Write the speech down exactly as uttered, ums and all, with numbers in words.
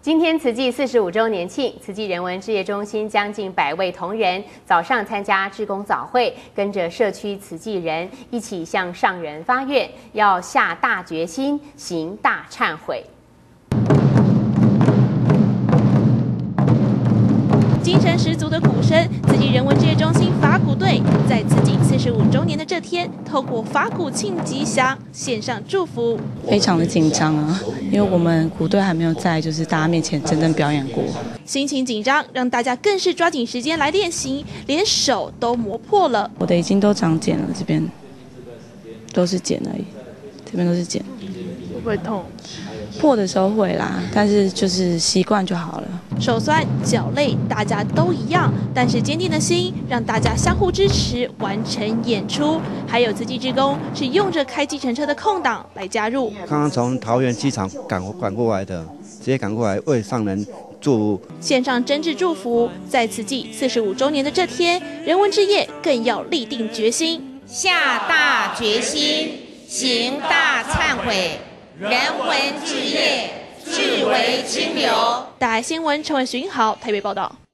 今天慈济四十五周年庆，慈济人文志业中心将近百位同仁早上参加志工早会，跟着社区慈济人一起向上人发愿，要下大决心，行大忏悔。 精神十足的鼓声，慈济人文志业中心法鼓队在慈济四十五周年的这天，透过法鼓庆吉祥，献上祝福。 非常的紧张啊，因为我们鼓队还没有在就是大家面前真正表演过， 心情紧张，让大家更是抓紧时间来练习，连手都磨破了。 我的已经都长茧了，这边都是茧而已，这边都是茧。 会不会痛？ 破的时候会啦，但是就是习惯就好了。 手酸、脚累，大家都一样，但是坚定的心让大家相互支持，完成演出。还有慈济志工是用着开计程车的空档来加入。 刚刚从桃园机场赶赶过来的，直接赶过来为上人祝福， 献上真挚祝福。在慈济四十五周年的这天，人文志业更要立定决心， 下大决心，行大忏悔。 人文志业，志为清流。 大爱新闻陈文寻豪台北报道。